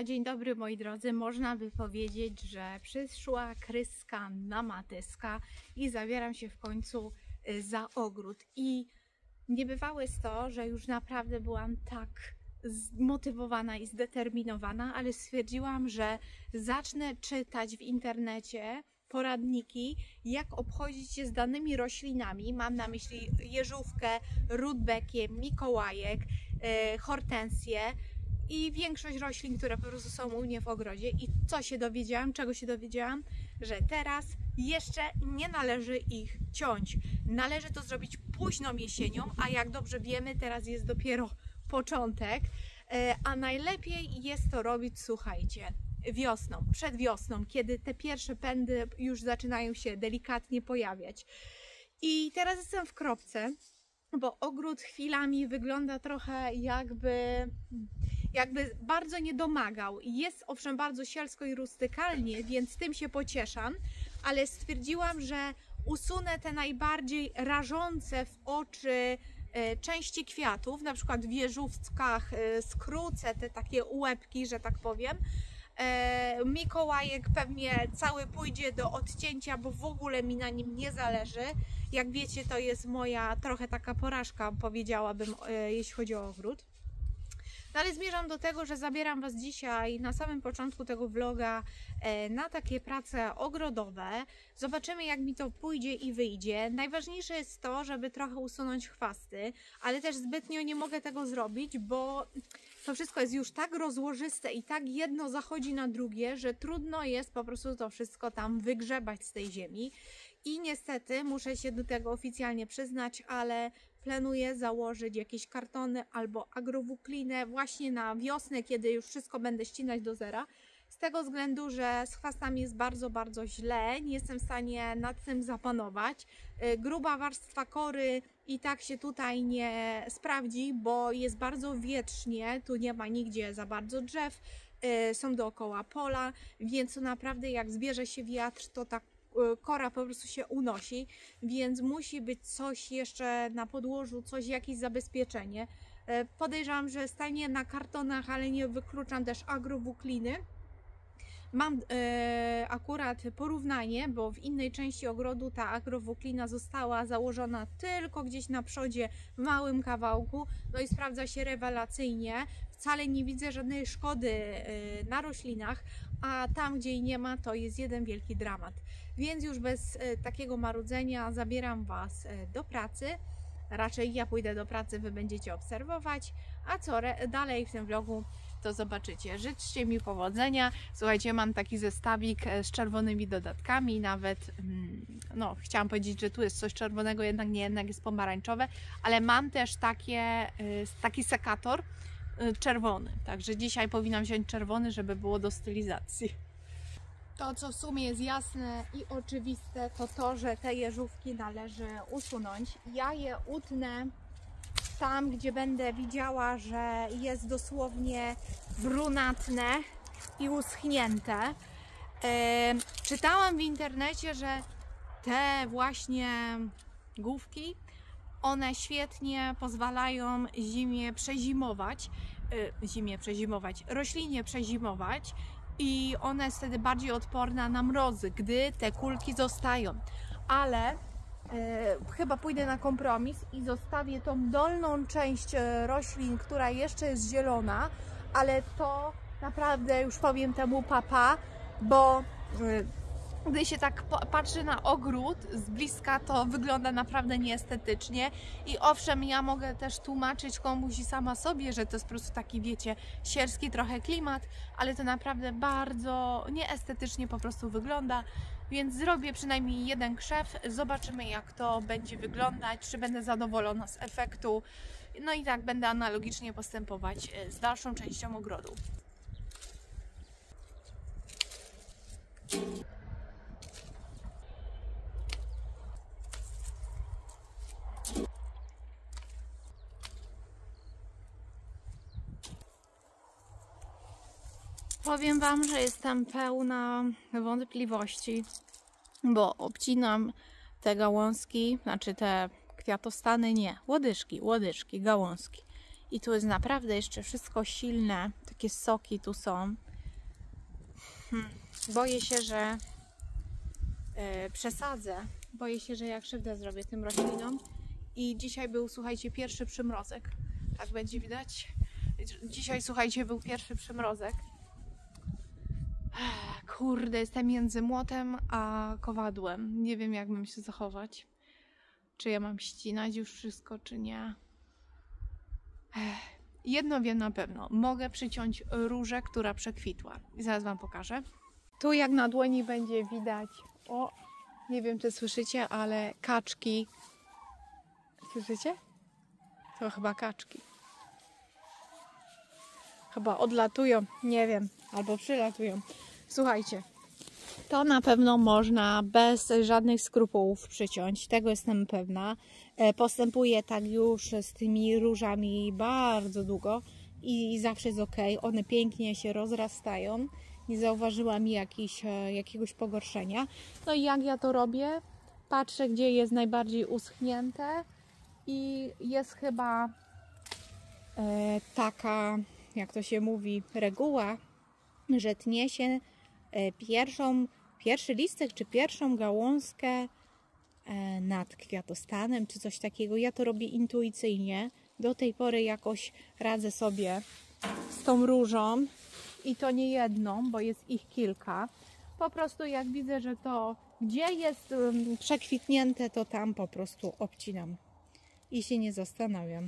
No dzień dobry moi drodzy, można by powiedzieć, że przyszła kryska na matyska i zabieram się w końcu za ogród. I niebywałe jest to, że już naprawdę byłam tak zmotywowana i zdeterminowana, ale stwierdziłam, że zacznę czytać w internecie poradniki, jak obchodzić się z danymi roślinami. Mam na myśli jeżówkę, rudbeckie, mikołajek, hortensję i większość roślin, które po prostu są u mnie w ogrodzie. I co się dowiedziałam? Czego się dowiedziałam? Że teraz jeszcze nie należy ich ciąć. Należy to zrobić późną jesienią, a jak dobrze wiemy, teraz jest dopiero początek, a najlepiej jest to robić, słuchajcie, wiosną, przed wiosną, kiedy te pierwsze pędy już zaczynają się delikatnie pojawiać. I teraz jestem w kropce, bo ogród chwilami wygląda trochę jakby bardzo nie domagał. Jest owszem bardzo sielsko i rustykalnie, więc tym się pocieszam, ale stwierdziłam, że usunę te najbardziej rażące w oczy części kwiatów, na przykład w wieżówkach skrócę te takie łebki, że tak powiem. Mikołajek pewnie cały pójdzie do odcięcia, bo w ogóle mi na nim nie zależy. Jak wiecie, to jest moja trochę taka porażka, powiedziałabym, jeśli chodzi o ogród. No ale zmierzam do tego, że zabieram Was dzisiaj na samym początku tego vloga na takie prace ogrodowe. Zobaczymy, jak mi to pójdzie i wyjdzie. Najważniejsze jest to, żeby trochę usunąć chwasty, ale też zbytnio nie mogę tego zrobić, bo to wszystko jest już tak rozłożyste i tak jedno zachodzi na drugie, że trudno jest po prostu to wszystko tam wygrzebać z tej ziemi. I niestety muszę się do tego oficjalnie przyznać, ale planuję założyć jakieś kartony albo agrowuklinę właśnie na wiosnę, kiedy już wszystko będę ścinać do zera. Z tego względu, że z chwastami jest bardzo źle, nie jestem w stanie nad tym zapanować. Gruba warstwa kory i tak się tutaj nie sprawdzi, bo jest bardzo wietrznie, tu nie ma nigdzie za bardzo drzew, są dookoła pola, więc naprawdę jak zbierze się wiatr, to tak kora po prostu się unosi, więc musi być coś jeszcze na podłożu, jakieś zabezpieczenie. Podejrzewam, że stanie na kartonach, ale nie wykluczam też agrowukliny. Mam akurat porównanie, bo w innej części ogrodu ta agrowuklina została założona tylko gdzieś na przodzie w małym kawałku, no i sprawdza się rewelacyjnie. Wcale nie widzę żadnej szkody na roślinach, a tam, gdzie jej nie ma, to jest jeden wielki dramat. Więc już bez takiego marudzenia zabieram Was do pracy. Raczej ja pójdę do pracy, Wy będziecie obserwować, a co dalej w tym vlogu, to zobaczycie. Życzcie mi powodzenia. Słuchajcie, mam taki zestawik z czerwonymi dodatkami, nawet no, chciałam powiedzieć, że tu jest coś czerwonego, jednak nie, jednak jest pomarańczowe, ale mam też taki sekator czerwony, także dzisiaj powinnam wziąć czerwony, żeby było do stylizacji. To, co w sumie jest jasne i oczywiste, to to, że te jeżówki należy usunąć. Ja je utnę tam, gdzie będę widziała, że jest dosłownie brunatne i uschnięte. Czytałam w internecie, że te właśnie główki, one świetnie pozwalają roślinie przezimować i ona jest wtedy bardziej odporna na mrozy, gdy te kulki zostają. Ale chyba pójdę na kompromis i zostawię tą dolną część roślin, która jeszcze jest zielona, ale to naprawdę już powiem temu papa, bo gdy się tak patrzy na ogród z bliska, to wygląda naprawdę nieestetycznie. I owszem, ja mogę też tłumaczyć komuś i sama sobie, że to jest po prostu taki, wiecie, sielski trochę klimat, ale to naprawdę bardzo nieestetycznie po prostu wygląda. Więc zrobię przynajmniej jeden krzew, zobaczymy, jak to będzie wyglądać, czy będę zadowolona z efektu. No i tak będę analogicznie postępować z dalszą częścią ogrodu. Powiem Wam, że jestem pełna wątpliwości, bo obcinam te gałązki, znaczy te kwiatostany, nie, łodyżki, gałązki. I tu jest naprawdę jeszcze wszystko silne, takie soki tu są. boję się, że przesadzę. Boję się, że ja krzywdę zrobię tym roślinom. I dzisiaj był, słuchajcie, pierwszy przymrozek. Tak będzie widać. Dzisiaj, słuchajcie, był pierwszy przymrozek. Kurde, jestem między młotem a kowadłem. Nie wiem, jak mam się zachować. Czy ja mam ścinać już wszystko, czy nie. Jedno wiem na pewno. Mogę przyciąć różę, która przekwitła. I zaraz wam pokażę. Tu jak na dłoni będzie widać, o, nie wiem, czy słyszycie, ale kaczki. Słyszycie? To chyba kaczki. Chyba odlatują, nie wiem, albo przylatują. Słuchajcie, to na pewno można bez żadnych skrupułów przyciąć, tego jestem pewna. Postępuję tak już z tymi różami bardzo długo i zawsze jest ok. One pięknie się rozrastają. Nie zauważyłam jakiegoś pogorszenia. No i jak ja to robię? Patrzę, gdzie jest najbardziej uschnięte i jest chyba taka, jak to się mówi, reguła, że tnie się pierwszy listek czy pierwszą gałązkę nad kwiatostanem czy coś takiego. Ja to robię intuicyjnie. Do tej pory jakoś radzę sobie z tą różą i to nie jedną, bo jest ich kilka. Po prostu jak widzę, że to gdzie jest przekwitnięte, to tam po prostu obcinam i się nie zastanawiam.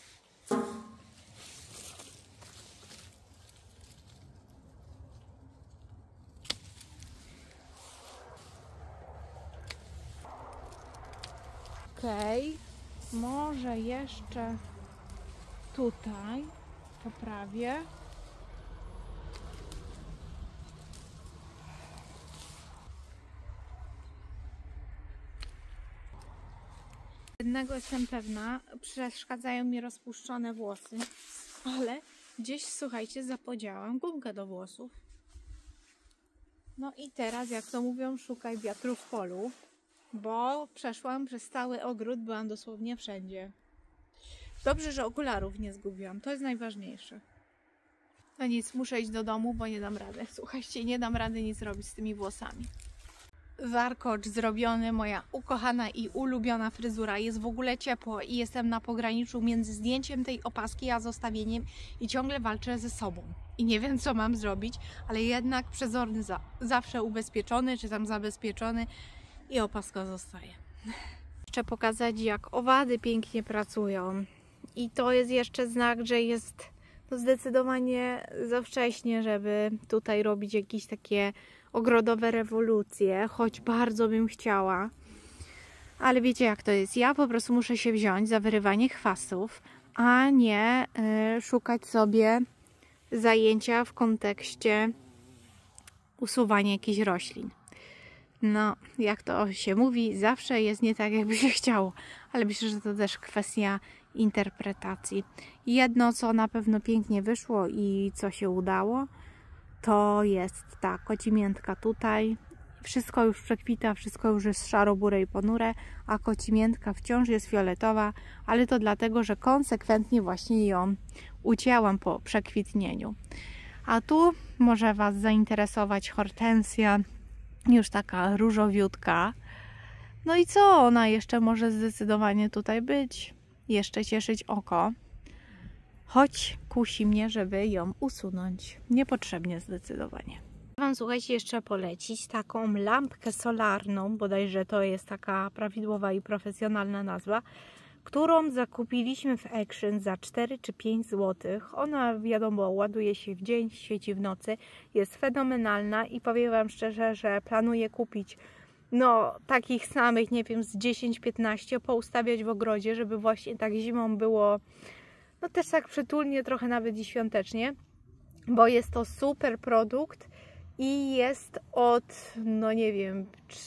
Okej, może jeszcze tutaj poprawię. Jednego jestem pewna, przeszkadzają mi rozpuszczone włosy, ale gdzieś, słuchajcie, zapodziałam gumkę do włosów. No i teraz, jak to mówią, szukaj wiatru w polu, bo przeszłam przez cały ogród, byłam dosłownie wszędzie. Dobrze, że okularów nie zgubiłam, to jest najważniejsze. No nic, muszę iść do domu, bo nie dam rady. Słuchajcie, nie dam rady nic robić z tymi włosami. Warkocz zrobiony, moja ukochana i ulubiona fryzura. Jest w ogóle ciepło i jestem na pograniczu między zdjęciem tej opaski a zostawieniem i ciągle walczę ze sobą. I nie wiem, co mam zrobić, ale jednak przezorny zawsze ubezpieczony, czy tam zabezpieczony i opaska zostaje. Jeszcze pokazać, jak owady pięknie pracują. I to jest jeszcze znak, że jest to zdecydowanie za wcześnie, żeby tutaj robić jakieś takie ogrodowe rewolucje, choć bardzo bym chciała. Ale wiecie, jak to jest. Ja po prostu muszę się wziąć za wyrywanie chwastów, a nie szukać sobie zajęcia w kontekście usuwania jakichś roślin. No, jak to się mówi, zawsze jest nie tak, jakby się chciało, ale myślę, że to też kwestia interpretacji. Jedno, co na pewno pięknie wyszło i co się udało, to jest ta kocimiętka tutaj. Wszystko już przekwita, wszystko już jest szaro-bure i ponure, a kocimiętka wciąż jest fioletowa, ale to dlatego, że konsekwentnie właśnie ją ucięłam po przekwitnieniu. A tu może Was zainteresować hortensja, już taka różowiutka. No i co? Ona jeszcze może zdecydowanie tutaj być, jeszcze cieszyć oko. Choć kusi mnie, żeby ją usunąć. Niepotrzebnie zdecydowanie. Wam, słuchajcie, jeszcze polecić taką lampkę solarną, bodajże to jest taka prawidłowa i profesjonalna nazwa, którą zakupiliśmy w Action za 4 czy 5 zł. Ona, wiadomo, ładuje się w dzień, świeci w nocy, jest fenomenalna i powiem Wam szczerze, że planuję kupić takich samych, nie wiem, z 10-15, poustawiać w ogrodzie, żeby właśnie tak zimą było też tak przytulnie, trochę nawet i świątecznie, bo jest to super produkt i jest od, nie wiem,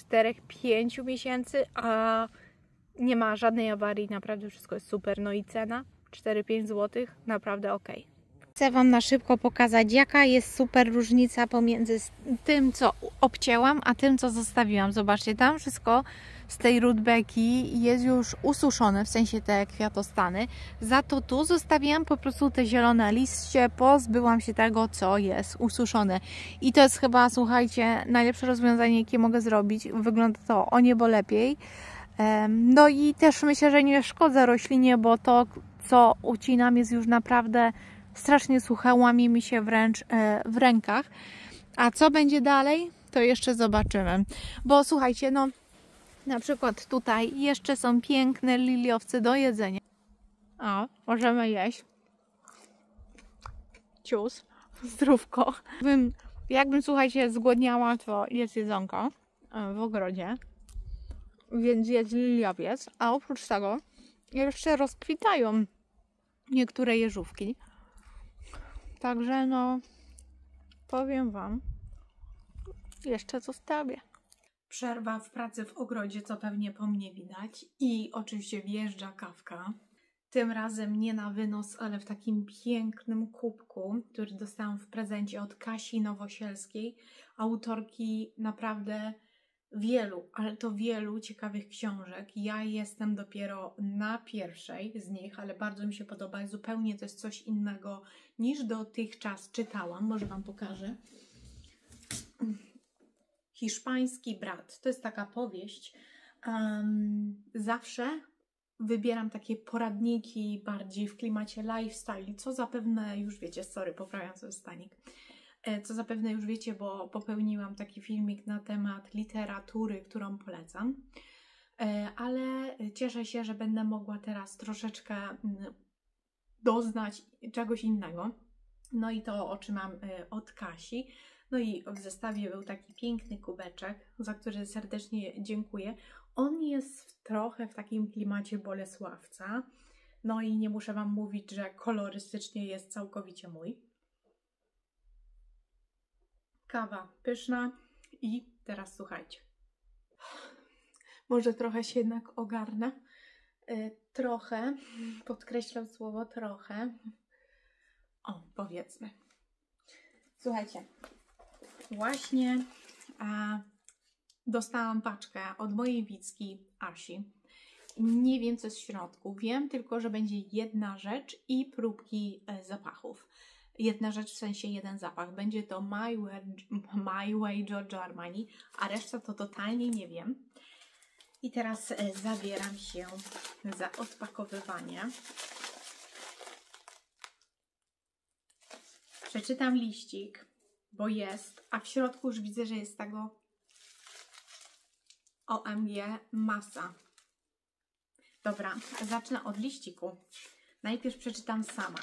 4-5 miesięcy, a nie ma żadnej awarii, naprawdę wszystko jest super. No i cena 4-5 zł, naprawdę ok. Chcę Wam na szybko pokazać, jaka jest super różnica pomiędzy tym, co obcięłam, a tym, co zostawiłam. Zobaczcie, tam wszystko z tej rudbeki jest już ususzone, w sensie te kwiatostany. Za to tu zostawiłam po prostu te zielone liście, pozbyłam się tego, co jest ususzone. I to jest chyba, słuchajcie, najlepsze rozwiązanie, jakie mogę zrobić. Wygląda to o niebo lepiej. No i też myślę, że nie szkodzę roślinie, bo to, co ucinam, jest już naprawdę strasznie suche, łamie mi się wręcz w rękach. A co będzie dalej, to jeszcze zobaczymy. Bo słuchajcie, no na przykład tutaj jeszcze są piękne liliowce do jedzenia. O, możemy jeść. Cius, zdrówko. Jakbym, słuchajcie, zgłodniała, to jest jedzonko w ogrodzie. Więc jest liliowiec. A oprócz tego jeszcze rozkwitają niektóre jeżówki. Także no, powiem Wam, jeszcze zostawię. Przerwa w pracy w ogrodzie, co pewnie po mnie widać. I oczywiście wjeżdża kawka. Tym razem nie na wynos, ale w takim pięknym kubku, który dostałam w prezencie od Kasi Nowosielskiej, autorki naprawdę wielu, ale to wielu ciekawych książek. Ja jestem dopiero na pierwszej z nich, ale bardzo mi się podoba. Zupełnie to jest coś innego niż dotychczas czytałam. Może Wam pokażę. Hiszpański brat. To jest taka powieść. Zawsze wybieram takie poradniki bardziej w klimacie lifestyle, co zapewne już wiecie, sorry, poprawiam sobie stanik. Co zapewne już wiecie, bo popełniłam taki filmik na temat literatury, którą polecam. Ale cieszę się, że będę mogła teraz troszeczkę doznać czegoś innego. No i to otrzymam od Kasi. No i w zestawie był taki piękny kubeczek, za który serdecznie dziękuję. On jest trochę w takim klimacie Bolesławca. No i nie muszę Wam mówić, że kolorystycznie jest całkowicie mój. Kawa pyszna i teraz słuchajcie. Może trochę się jednak ogarnę. Trochę, podkreślam słowo trochę. O, powiedzmy. Słuchajcie, właśnie dostałam paczkę od mojej widzki Asi. Nie wiem, co jest w środku. Wiem tylko, że będzie jedna rzecz i próbki zapachów. Jedna rzecz, w sensie jeden zapach. Będzie to My Way Giorgio Armani, a reszta to totalnie nie wiem. I teraz zabieram się za odpakowywanie. Przeczytam liścik, bo jest, a w środku już widzę, że jest tego OMG masa. Dobra, zacznę od liściku. Najpierw przeczytam sama.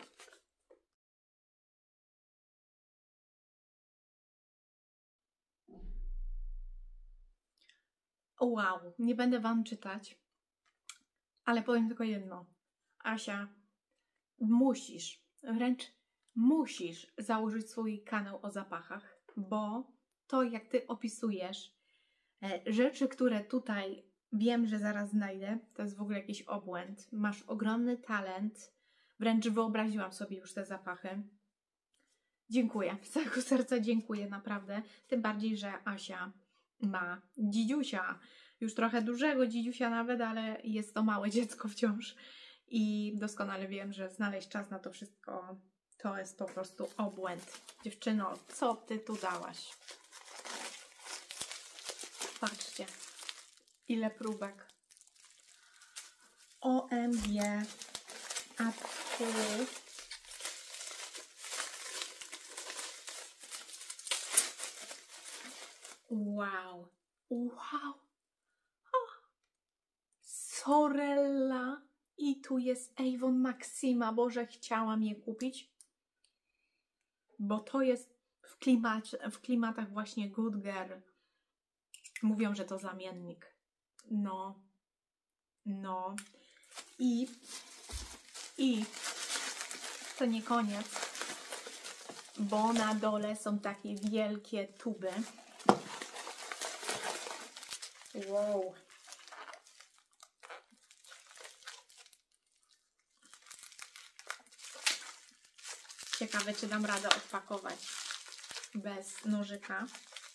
Wow, nie będę Wam czytać, ale powiem tylko jedno. Asia, musisz, wręcz musisz założyć swój kanał o zapachach, bo to, jak Ty opisujesz rzeczy, które tutaj wiem, że zaraz znajdę, to jest w ogóle jakiś obłęd. Masz ogromny talent, wręcz wyobraziłam sobie już te zapachy. Dziękuję, z całego serca dziękuję, naprawdę. Tym bardziej, że Asia ma dzidziusia, już trochę dużego dzidziusia nawet, ale jest to małe dziecko wciąż. I doskonale wiem, że znaleźć czas na to wszystko to jest po prostu obłęd. Dziewczyno, co Ty tu dałaś? Patrzcie, ile próbek. OMG, a tu... Wow, wow, Sorella i tu jest Avon Maxima, Boże, chciałam je kupić, bo to jest w klimatach właśnie Good Girl. Mówią, że to zamiennik. No i to nie koniec, bo na dole są takie wielkie tuby. Wow. Ciekawe, czy dam radę odpakować bez nożyka.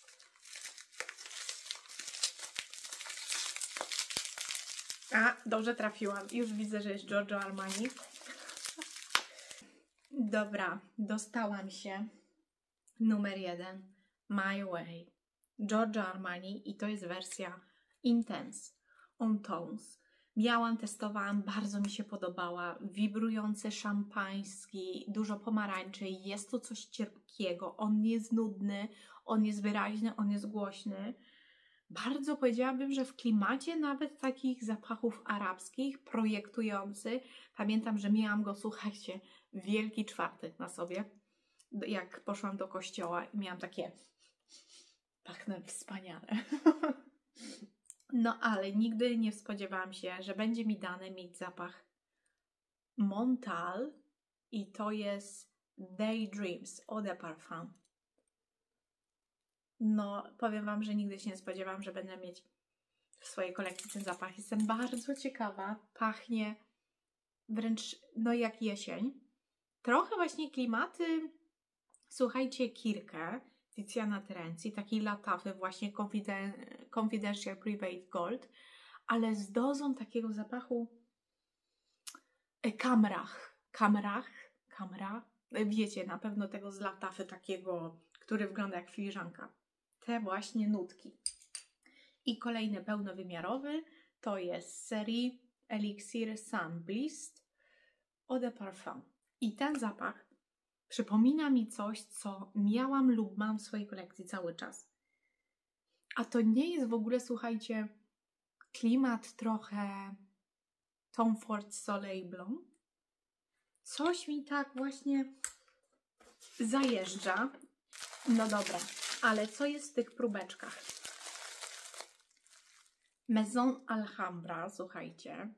A, dobrze trafiłam. Już widzę, że jest Giorgio Armani. Dobra, dostałam się. Numer 1. My Way. Giorgio Armani i to jest wersja Intense on Tones. Miałam, testowałam, bardzo mi się podobała. Wibrujący szampański, dużo pomarańczy. Jest to coś cierpkiego. On nie jest nudny, on jest wyraźny, on jest głośny. Bardzo powiedziałabym, że w klimacie nawet takich zapachów arabskich, projektujący. Pamiętam, że miałam go, słuchajcie, Wielki Czwartek na sobie. Jak poszłam do kościoła i miałam takie, pachnę wspaniale. No ale nigdy nie spodziewałam się, że będzie mi dane mieć zapach Montal i to jest Daydreams Eau de Parfum. No, powiem Wam, że nigdy się nie spodziewałam, że będę mieć w swojej kolekcji ten zapach. Jestem bardzo ciekawa. Pachnie wręcz, no jak jesień. Trochę właśnie klimaty, słuchajcie, Kirkę, Tiziana Terenzi, takiej latafy, właśnie Confidential Private Gold, ale z dozą takiego zapachu kamra. Wiecie, na pewno tego z latafy takiego, który wygląda jak filiżanka. Te właśnie nutki. I kolejny pełnowymiarowy to jest z serii Elixir Sun Bliss Eau de Parfum. I ten zapach przypomina mi coś, co miałam lub mam w swojej kolekcji cały czas. A to nie jest w ogóle, słuchajcie, klimat trochę Tom Ford Soleil Blanc. Coś mi tak właśnie zajeżdża. No dobra, ale co jest w tych próbeczkach? Maison Alhambra, słuchajcie.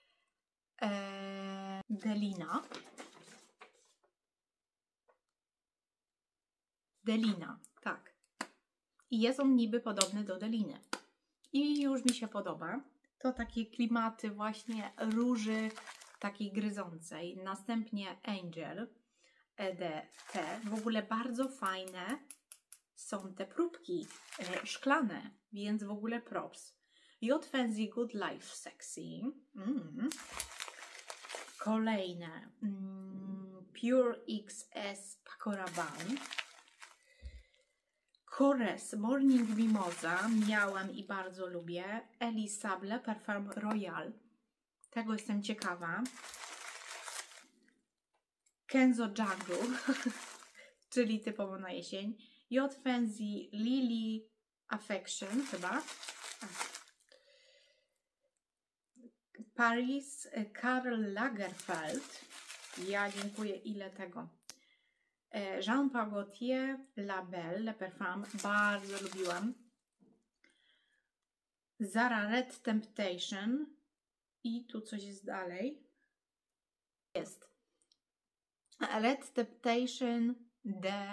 Delina, tak. I jest on niby podobny do Deliny. I już mi się podoba. To takie klimaty właśnie róży takiej gryzącej. Następnie Angel EDT. W ogóle bardzo fajne są te próbki szklane, więc w ogóle props. J. Fancy Good Life Sexy. Kolejne Pure XS Paco Rabanne. Kores Morning Mimosa miałam i bardzo lubię. Elie Sable Parfum Royal. Tego jestem ciekawa. Kenzo Jungle, czyli typowo na jesień. J. Fancy Lily Affection chyba. Paris Karl Lagerfeld. Ja dziękuję, ile tego. Jean Paul Gaultier La Belle Le Parfum. Bardzo lubiłam. Zara Red Temptation. I tu coś jest dalej. Jest. Red Temptation de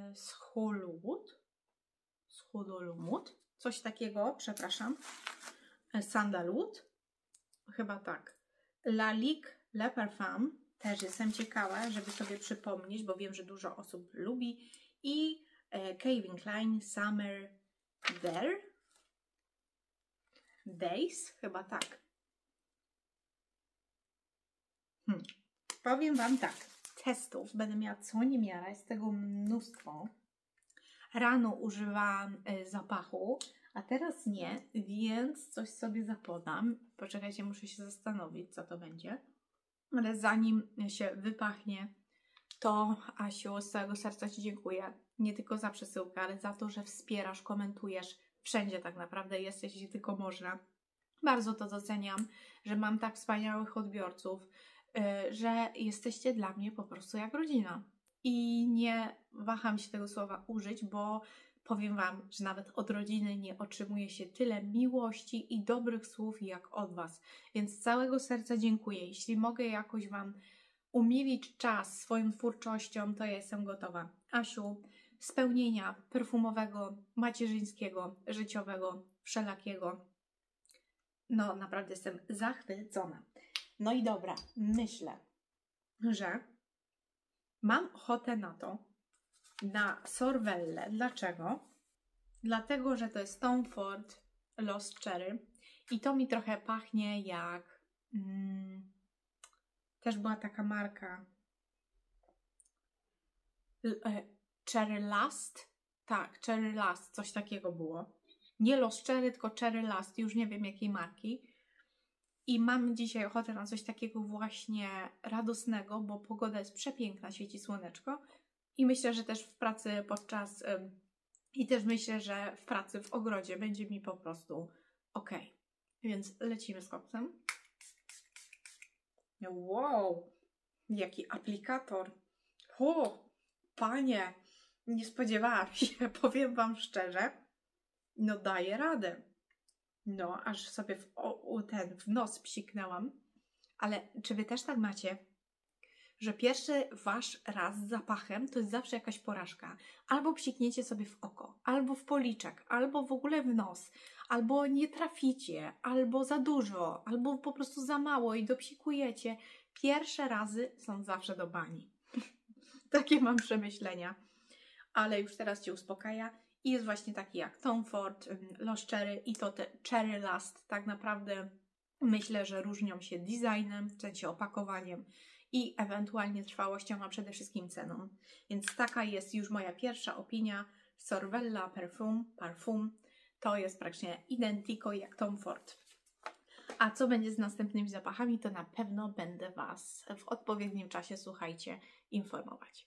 Schudolumut. Coś takiego, przepraszam. Sandalwood. Chyba tak. La Ligue Le Parfum. Też jestem ciekawa, żeby sobie przypomnieć, bo wiem, że dużo osób lubi. I Calvin Klein Summer Days. Chyba tak. Powiem Wam tak. Testów będę miała co niemiara. Jest tego mnóstwo. Rano używałam zapachu, a teraz nie, więc coś sobie zapodam. Poczekajcie, muszę się zastanowić, co to będzie. Ale zanim się wypachnie, to Asiu, z całego serca Ci dziękuję. Nie tylko za przesyłkę, ale za to, że wspierasz, komentujesz. Wszędzie tak naprawdę jesteś, gdzie tylko można. Bardzo to doceniam, że mam tak wspaniałych odbiorców, że jesteście dla mnie po prostu jak rodzina. I nie waham się tego słowa użyć, bo powiem Wam, że nawet od rodziny nie otrzymuje się tyle miłości i dobrych słów jak od Was. Więc z całego serca dziękuję. Jeśli mogę jakoś Wam umilić czas swoją twórczością, to ja jestem gotowa. Asiu, spełnienia perfumowego, macierzyńskiego, życiowego, wszelakiego. No, naprawdę jestem zachwycona. No i dobra, myślę, że Mam ochotę na to, na sorwellę. Dlaczego? Dlatego, że to jest Tom Ford Lost Cherry i to mi trochę pachnie jak... też była taka marka Cherry Last. Tak, Cherry Last, coś takiego było. Nie Lost Cherry, tylko Cherry Last, już nie wiem jakiej marki. I mam dzisiaj ochotę na coś takiego właśnie radosnego, bo pogoda jest przepiękna, świeci słoneczko. I myślę, że też w pracy myślę, że w pracy w ogrodzie będzie mi po prostu ok. Więc lecimy z koksem. Wow, jaki aplikator. O, panie, nie spodziewałam się, powiem wam szczerze. No daję radę. No, aż sobie w nos psiknęłam. Ale czy wy też tak macie? Że pierwszy wasz raz z zapachem to jest zawsze jakaś porażka. Albo psikniecie sobie w oko, albo w policzek, albo w ogóle w nos, albo nie traficie, albo za dużo, albo po prostu za mało i dopsikujecie. Pierwsze razy są zawsze do bani. Takie mam przemyślenia. Ale już teraz cię uspokaja. I jest właśnie taki jak Tom Ford, Lost Cherry i to te Cherry Last. Tak naprawdę myślę, że różnią się designem, w sensie opakowaniem i ewentualnie trwałością, a przede wszystkim ceną. Więc taka jest już moja pierwsza opinia. Sorvella Parfum to jest praktycznie identico jak Tom Ford. A co będzie z następnymi zapachami, to na pewno będę Was w odpowiednim czasie, słuchajcie, informować.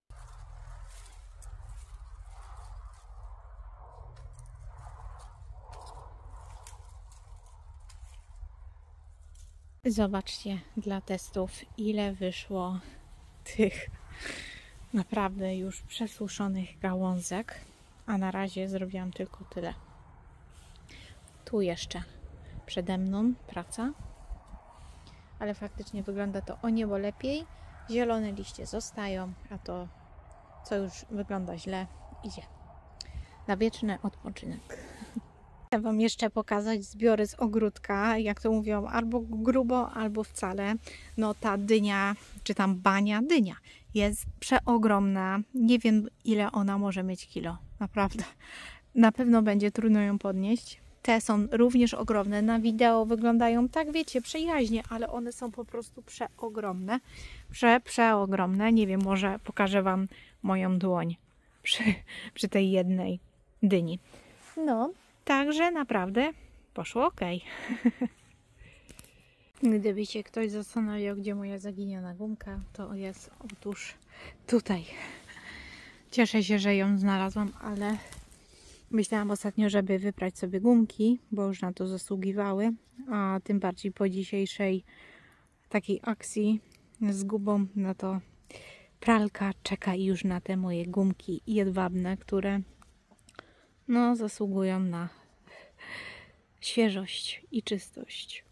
Zobaczcie dla testów, ile wyszło tych naprawdę już przesuszonych gałązek, a na razie zrobiłam tylko tyle. Tu jeszcze przede mną praca, ale faktycznie wygląda to o niebo lepiej. Zielone liście zostają, a to, co już wygląda źle, idzie na wieczny odpoczynek. Chcę Wam jeszcze pokazać zbiory z ogródka, jak to mówią, albo grubo, albo wcale. No ta dynia, czy tam dynia jest przeogromna. Nie wiem, ile ona może mieć kilo, naprawdę. Na pewno będzie trudno ją podnieść. Te są również ogromne. Na wideo wyglądają tak, wiecie, przyjaźnie, ale one są po prostu przeogromne. Przeogromne. Nie wiem, może pokażę Wam moją dłoń przy tej jednej dyni. No, także naprawdę poszło ok. Gdyby się ktoś zastanawiał, gdzie moja zaginiona gumka, to jest otóż tutaj. Cieszę się, że ją znalazłam, ale myślałam ostatnio, żeby wyprać sobie gumki, bo już na to zasługiwały, a tym bardziej po dzisiejszej takiej akcji z Gubą, no to pralka czeka już na te moje gumki jedwabne, które no zasługują na świeżość i czystość.